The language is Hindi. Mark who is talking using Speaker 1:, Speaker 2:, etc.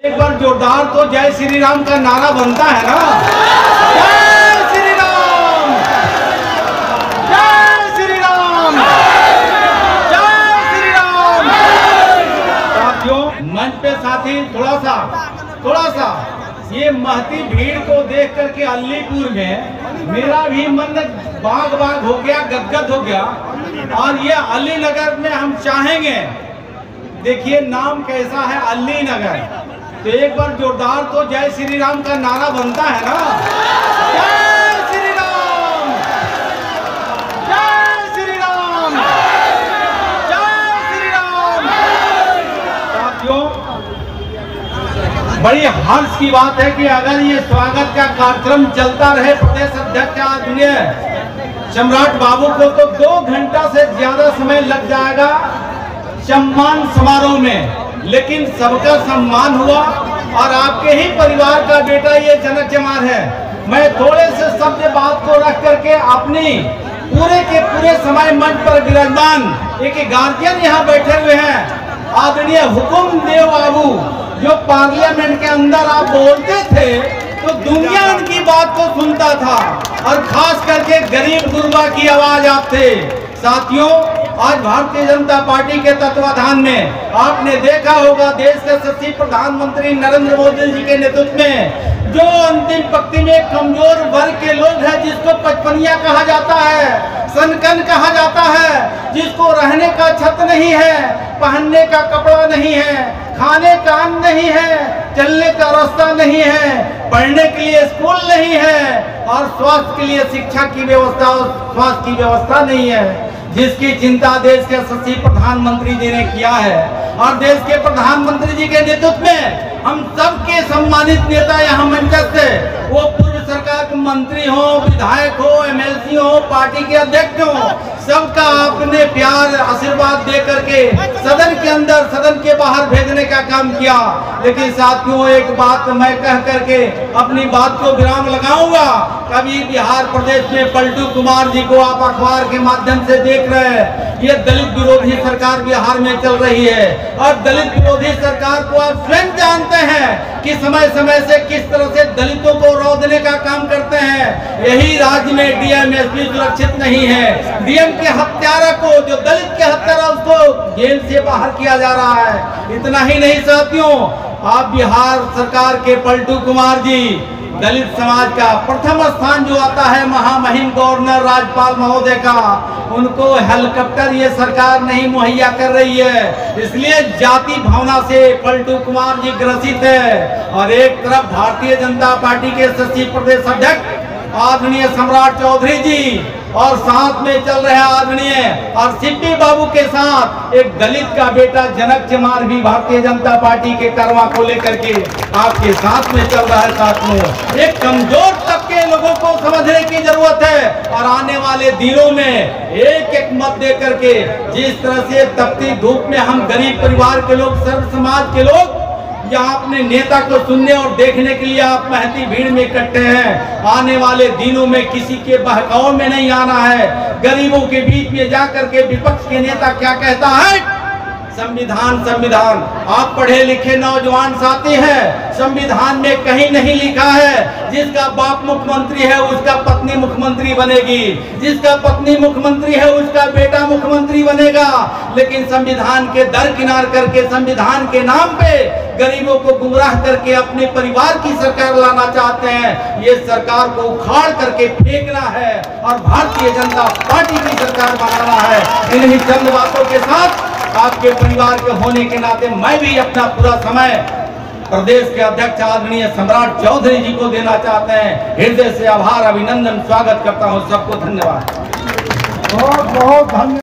Speaker 1: एक बार जोरदार तो जय श्री राम का नारा बनता है ना। जय श्री राम, जय श्री राम, जय श्री राम। साथियों, मंच पे साथी थोड़ा सा ये महती भीड़ को देख करके अलीपुर में मेरा भी मन बाग हो गया, गदगद हो गया। और ये अली नगर में हम चाहेंगे, देखिए नाम कैसा है, अली नगर। तो एक बार जोरदार तो जय श्री राम का नारा बनता है ना। जय श्री राम, जय श्री राम, जय श्री राम। साथियों, बड़ी हर्ष की बात है कि अगर ये स्वागत का कार्यक्रम चलता रहे प्रदेश अध्यक्ष आदरणीय सम्राट बाबू को, तो 2 घंटा से ज्यादा समय लग जाएगा सम्मान समारोह में। लेकिन सबका सम्मान हुआ और आपके ही परिवार का बेटा ये जनक जमार है। मैं थोड़े से शब्द बात को रख करके अपनी पूरे के पूरे समय मंच पर विराजमान एक गार्जियन यहाँ बैठे हुए हैं, आदरणीय हुकुम देव बाबू, जो पार्लियामेंट के अंदर आप बोलते थे तो दुनिया उनकी बात को सुनता था, और खास करके गरीब गुरबा की आवाज आप थे। साथियों, आज भारतीय जनता पार्टी के तत्वाधान में आपने देखा होगा देश के यशस्वी प्रधानमंत्री नरेंद्र मोदी जी के नेतृत्व में जो अंतिम पंक्ति में कमजोर वर्ग के लोग हैं, जिसको पचपनिया कहा जाता है, सनकन कहा जाता है, जिसको रहने का छत नहीं है, पहनने का कपड़ा नहीं है, खाने का अन्न नहीं है, चलने का रास्ता नहीं है, पढ़ने के लिए स्कूल नहीं है, और स्वास्थ्य के लिए शिक्षा की व्यवस्था और स्वास्थ्य की व्यवस्था नहीं है, जिसकी चिंता देश के यशस्वी प्रधानमंत्री जी ने किया है। और देश के प्रधानमंत्री जी के नेतृत्व में हम सबके सम्मानित नेता यहाँ मंचस्थ है, वो पूर्व सरकार के मंत्री हो, विधायक हो, एमएलसी हो, पार्टी के अध्यक्ष हो, सबका आपने प्यार आशीर्वाद दे करके सदन के अंदर सदन के बाहर भेजने का काम किया। लेकिन साथियों, एक बात मैं कह करके अपनी बात को विराम लगाऊंगा। कभी बिहार प्रदेश में पलटू कुमार जी को आप अखबार के माध्यम से देख रहे हैं, ये दलित विरोधी सरकार बिहार में चल रही है, और दलित विरोधी सरकार को आप स्वयं जानते हैं कि समय समय से किस तरह से दलितों को रौंदने का काम करते हैं। यही राज्य में डीएम एसपी सुरक्षित नहीं है। डीएम के हत्यारा को, जो दलित के हत्यारा, उसको जेल से बाहर किया जा रहा है। इतना ही नहीं साथियों, आप बिहार सरकार के पलटू कुमार जी, दलित समाज का प्रथम स्थान जो आता है महामहिम गवर्नर राज्यपाल महोदय का, उनको हेलीकॉप्टर ये सरकार नहीं मुहैया कर रही है। इसलिए जाति भावना से पलटू कुमार जी ग्रसित है। और एक तरफ भारतीय जनता पार्टी के यशस्वी प्रदेश अध्यक्ष आदरणीय सम्राट चौधरी जी, और साथ में चल रहे आदरणीय और सिप्पी बाबू के साथ एक दलित का बेटा जनक जमार भी भारतीय जनता पार्टी के करवा को लेकर के आपके साथ में चल रहा है। साथियों, एक कमजोर तबके लोगों को समझने की जरूरत है, और आने वाले दिनों में एक एक मत दे करके, जिस तरह से तपती धूप में हम गरीब परिवार के लोग, सर्व समाज के लोग यहाँ अपने नेता को सुनने और देखने के लिए आप महती भीड़ में इकट्ठे हैं, आने वाले दिनों में किसी के बहकाव में नहीं आना है। गरीबों के बीच में जाकर के विपक्ष के नेता क्या कहता है, संविधान संविधान। आप पढ़े लिखे नौजवान साथी हैं, संविधान में कहीं नहीं लिखा है जिसका बाप मुख्यमंत्री है उसका पत्नी मुख्यमंत्री बनेगी, जिसका पत्नी मुख्यमंत्री है उसका बेटा मुख्यमंत्री बनेगा। लेकिन संविधान के दरकिनार करके, संविधान के नाम पे गरीबों को गुमराह करके अपने परिवार की सरकार लाना चाहते हैं। ये सरकार को उखाड़ करके फेंकना है और भारतीय जनता पार्टी की सरकार बनाना है। इन्हीं चंद बातों के साथ आपके परिवार के होने के नाते मैं भी अपना पूरा समय प्रदेश के अध्यक्ष आदरणीय सम्राट चौधरी जी को देना चाहते हैं। हृदय से आभार, अभिनंदन, स्वागत करता हूं। सबको धन्यवाद, बहुत बहुत धन्यवाद।